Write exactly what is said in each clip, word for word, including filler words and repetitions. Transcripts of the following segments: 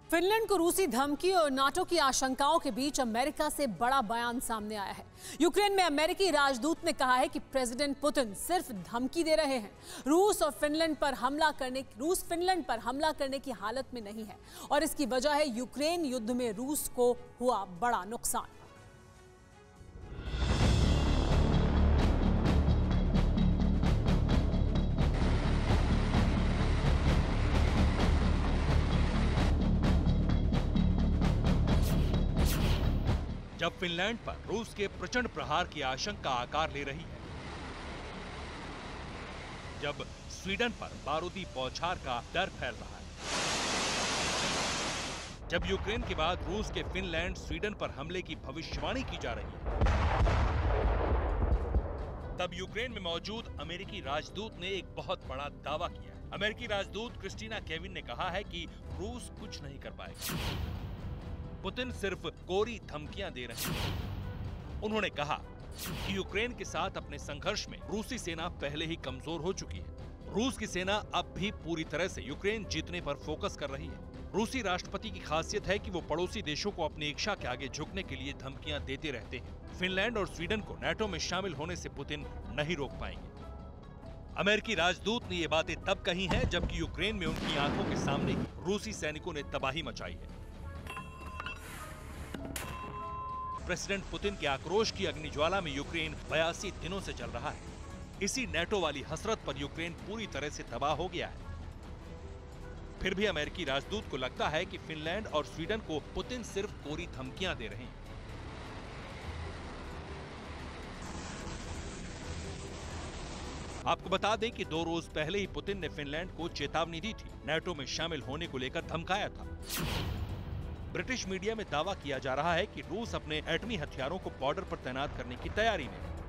Finland को रूसी धमकी और नाटो की आशंकाओं के बीच अमेरिका से बड़ा बयान सामने आया है। यूक्रेन में अमेरिकी राजदूत ने कहा है कि प्रेसिडेंट पुतिन सिर्फ धमकी दे रहे हैं। रूस और फिनलैंड पर हमला करने रूस फिनलैंड पर हमला करने की हालत में नहीं है और इसकी वजह है यूक्रेन युद्ध में रूस को हुआ बड़ा नुकसान। जब फिनलैंड पर रूस के प्रचंड प्रहार की आशंका आकार ले रही है, जब स्वीडन पर बारूदी बौछार का डर फैल रहा है, जब यूक्रेन के बाद रूस के फिनलैंड स्वीडन पर हमले की भविष्यवाणी की जा रही है, तब यूक्रेन में मौजूद अमेरिकी राजदूत ने एक बहुत बड़ा दावा किया है। अमेरिकी राजदूत क्रिस्टीना केविन ने कहा है कि रूस कुछ नहीं कर पाएगा, पुतिन सिर्फ कोरी धमकियां दे रहे हैं। उन्होंने कहा कि यूक्रेन के साथ अपने संघर्ष में रूसी सेना पहले ही कमजोर हो चुकी है। रूस की सेना अब भी पूरी तरह से यूक्रेन जीतने पर फोकस कर रही है। रूसी राष्ट्रपति की खासियत है कि वो पड़ोसी देशों को अपनी इच्छा के आगे झुकने के लिए धमकियां देते रहते हैं। फिनलैंड और स्वीडन को नाटो में शामिल होने से पुतिन नहीं रोक पाएंगे। अमेरिकी राजदूत ने ये बातें तब कही हैं जबकि यूक्रेन में उनकी आंखों के सामने ही रूसी सैनिकों ने तबाही मचाई है। प्रेसिडेंट पुतिन के आक्रोश की अग्निज्वाला में यूक्रेन बयासी दिनों से जल रहा है। इसी नाटो वाली हसरत पर यूक्रेन पूरी तरह से तबाह हो गया है। फिर भी अमेरिकी राजदूत को लगता है कि फिनलैंड और स्वीडन को पुतिन सिर्फ कोरी धमकियां दे रहे हैं। आपको बता दें कि दो रोज पहले ही पुतिन ने फिनलैंड को चेतावनी दी थी, नाटो में शामिल होने को लेकर धमकाया था। ब्रिटिश मीडिया में दावा किया जा रहा है कि रूस अपने एटमी हथियारों को बॉर्डर पर तैनात करने की तैयारी में है।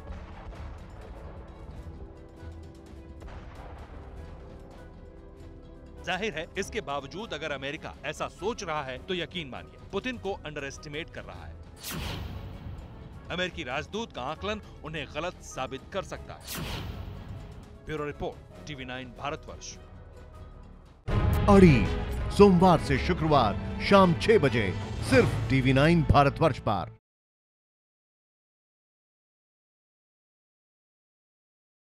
जाहिर है, इसके बावजूद अगर अमेरिका ऐसा सोच रहा है तो यकीन मानिए पुतिन को अंडर एस्टिमेट कर रहा है। अमेरिकी राजदूत का आकलन उन्हें गलत साबित कर सकता है। Bureau report, TV nine Bharatvarsh. अड़ी सोमवार से शुक्रवार शाम छह बजे सिर्फ टीवी नाइन भारतवर्ष पर।